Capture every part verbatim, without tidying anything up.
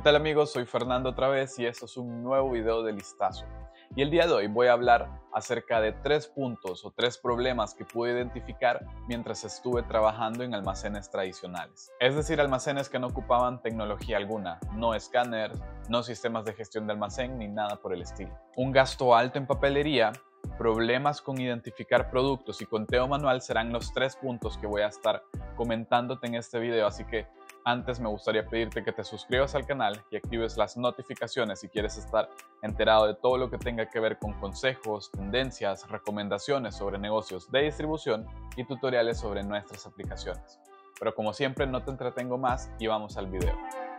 tal amigos? Soy Fernando otra vez y esto es un nuevo video de Listazo. Y el día de hoy voy a hablar acerca de tres puntos o tres problemas que pude identificar mientras estuve trabajando en almacenes tradicionales. Es decir, almacenes que no ocupaban tecnología alguna, no escáneres, no sistemas de gestión de almacén ni nada por el estilo. Un gasto alto en papelería, problemas con identificar productos y conteo manual serán los tres puntos que voy a estar comentándote en este video, así que antes me gustaría pedirte que te suscribas al canal y actives las notificaciones si quieres estar enterado de todo lo que tenga que ver con consejos, tendencias, recomendaciones sobre negocios de distribución y tutoriales sobre nuestras aplicaciones. Pero como siempre no te entretengo más y vamos al video.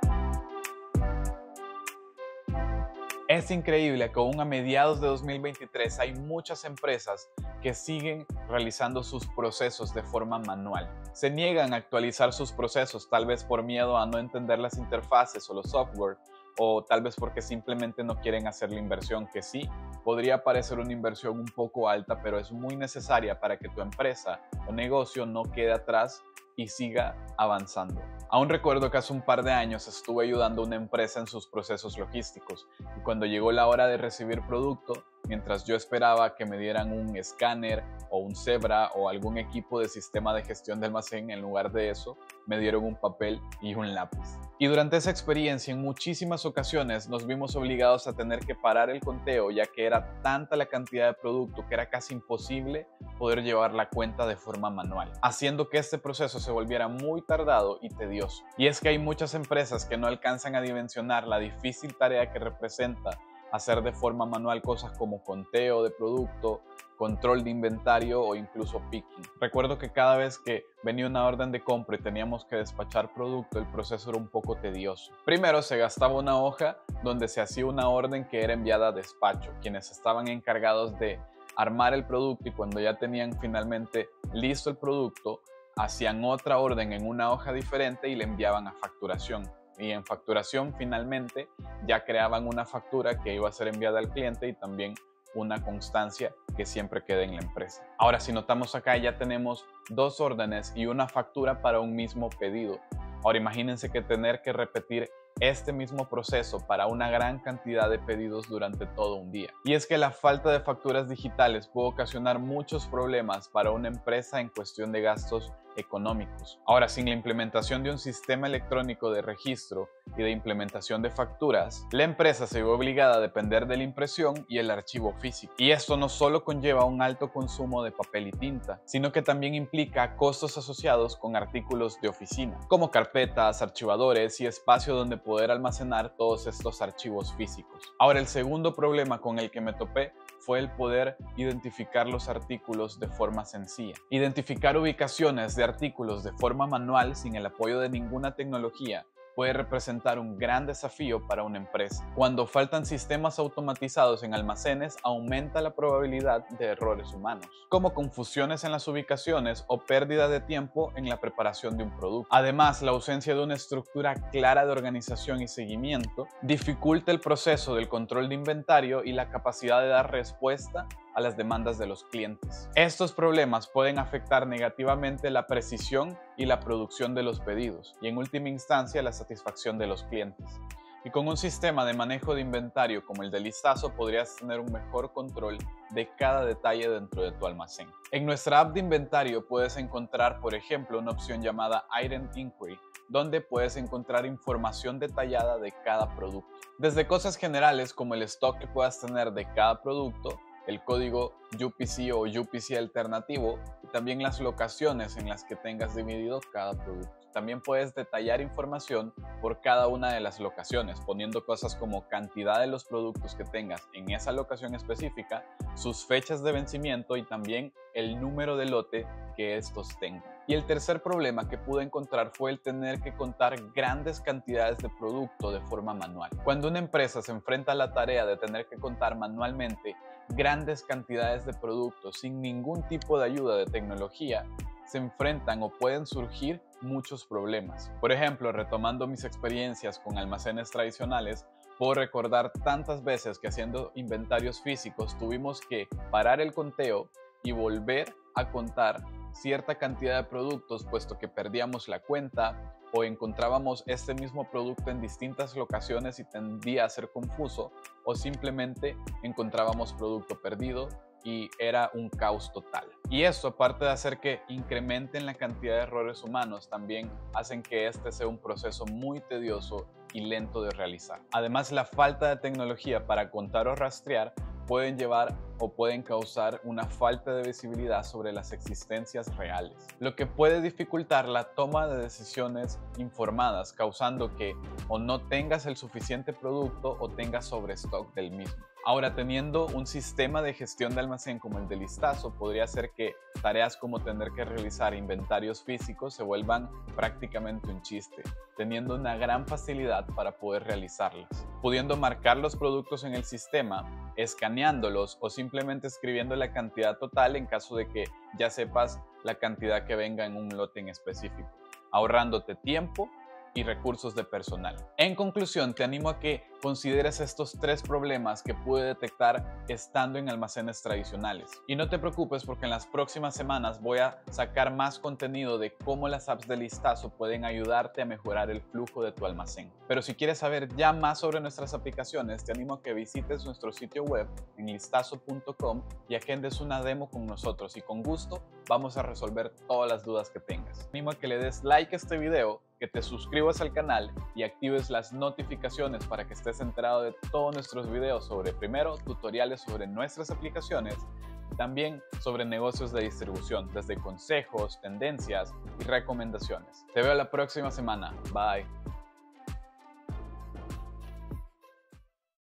Es increíble que aún a mediados de dos mil veintitrés hay muchas empresas que siguen realizando sus procesos de forma manual. Se niegan a actualizar sus procesos, tal vez por miedo a no entender las interfaces o los software, o tal vez porque simplemente no quieren hacer la inversión, que sí, podría parecer una inversión un poco alta, pero es muy necesaria para que tu empresa o negocio no quede atrás y siga avanzando. Aún recuerdo que hace un par de años estuve ayudando a una empresa en sus procesos logísticos y cuando llegó la hora de recibir producto, mientras yo esperaba que me dieran un escáner o un Zebra o algún equipo de sistema de gestión de almacén, en lugar de eso, me dieron un papel y un lápiz. Y durante esa experiencia, en muchísimas ocasiones nos vimos obligados a tener que parar el conteo, ya que era tanta la cantidad de producto que era casi imposible poder llevar la cuenta de forma manual, haciendo que este proceso se volviera muy tardado y tedioso. Y es que hay muchas empresas que no alcanzan a dimensionar la difícil tarea que representa hacer de forma manual cosas como conteo de producto, control de inventario o incluso picking. Recuerdo que cada vez que venía una orden de compra y teníamos que despachar producto, el proceso era un poco tedioso. Primero se gastaba una hoja donde se hacía una orden que era enviada a despacho, quienes estaban encargados de armar el producto y cuando ya tenían finalmente listo el producto, hacían otra orden en una hoja diferente y le enviaban a facturación. Y en facturación finalmente ya creaban una factura que iba a ser enviada al cliente y también una constancia que siempre quede en la empresa. Ahora, si notamos acá, ya tenemos dos órdenes y una factura para un mismo pedido. Ahora imagínense que tener que repetir este mismo proceso para una gran cantidad de pedidos durante todo un día. Y es que la falta de facturas digitales puede ocasionar muchos problemas para una empresa en cuestión de gastos económicos. Ahora, sin la implementación de un sistema electrónico de registro y de implementación de facturas, la empresa se ve obligada a depender de la impresión y el archivo físico. Y esto no solo conlleva un alto consumo de papel y tinta, sino que también implica costos asociados con artículos de oficina, como carpetas, archivadores y espacio donde poder almacenar todos estos archivos físicos. Ahora, el segundo problema con el que me topé fue el poder identificar los artículos de forma sencilla. Identificar ubicaciones de artículos de forma manual sin el apoyo de ninguna tecnología puede representar un gran desafío para una empresa. Cuando faltan sistemas automatizados en almacenes, aumenta la probabilidad de errores humanos, como confusiones en las ubicaciones o pérdida de tiempo en la preparación de un producto. Además, la ausencia de una estructura clara de organización y seguimiento dificulta el proceso del control de inventario y la capacidad de dar respuesta a las demandas de los clientes. Estos problemas pueden afectar negativamente la precisión y la producción de los pedidos y en última instancia la satisfacción de los clientes. Y con un sistema de manejo de inventario como el de Listazo podrías tener un mejor control de cada detalle dentro de tu almacén. En nuestra app de inventario puedes encontrar, por ejemplo, una opción llamada Item Inquiry, donde puedes encontrar información detallada de cada producto. Desde cosas generales como el stock que puedas tener de cada producto, el código U P C o U P C alternativo y también las locaciones en las que tengas dividido cada producto. También puedes detallar información por cada una de las locaciones, poniendo cosas como cantidad de los productos que tengas en esa locación específica, sus fechas de vencimiento y también el número de lote que estos tengan. Y el tercer problema que pude encontrar fue el tener que contar grandes cantidades de producto de forma manual. Cuando una empresa se enfrenta a la tarea de tener que contar manualmente grandes cantidades de productos sin ningún tipo de ayuda de tecnología, se enfrentan o pueden surgir muchos problemas. Por ejemplo, retomando mis experiencias con almacenes tradicionales, puedo recordar tantas veces que haciendo inventarios físicos tuvimos que parar el conteo y volver a contar cierta cantidad de productos puesto que perdíamos la cuenta o encontrábamos este mismo producto en distintas locaciones y tendía a ser confuso, o simplemente encontrábamos producto perdido y era un caos total. Y eso, aparte de hacer que incrementen la cantidad de errores humanos, también hacen que este sea un proceso muy tedioso y lento de realizar. Además, la falta de tecnología para contar o rastrear pueden llevar o pueden causar una falta de visibilidad sobre las existencias reales, lo que puede dificultar la toma de decisiones informadas, causando que o no tengas el suficiente producto o tengas sobrestock del mismo. Ahora, teniendo un sistema de gestión de almacén como el de Listazo, podría hacer que tareas como tener que realizar inventarios físicos se vuelvan prácticamente un chiste, teniendo una gran facilidad para poder realizarlas, pudiendo marcar los productos en el sistema, escaneándolos o simplemente escribiendo la cantidad total en caso de que ya sepas la cantidad que venga en un lote en específico, ahorrándote tiempo y recursos de personal. En conclusión, te animo a que consideres estos tres problemas que pude detectar estando en almacenes tradicionales. Y no te preocupes porque en las próximas semanas voy a sacar más contenido de cómo las apps de Listazo pueden ayudarte a mejorar el flujo de tu almacén. Pero si quieres saber ya más sobre nuestras aplicaciones, te animo a que visites nuestro sitio web en listazo punto com y agendes una demo con nosotros y con gusto vamos a resolver todas las dudas que tengas. Te animo a que le des like a este video, que te suscribas al canal y actives las notificaciones para que estés enterado de todos nuestros videos sobre, primero, tutoriales sobre nuestras aplicaciones, también sobre negocios de distribución, desde consejos, tendencias y recomendaciones. Te veo la próxima semana. Bye.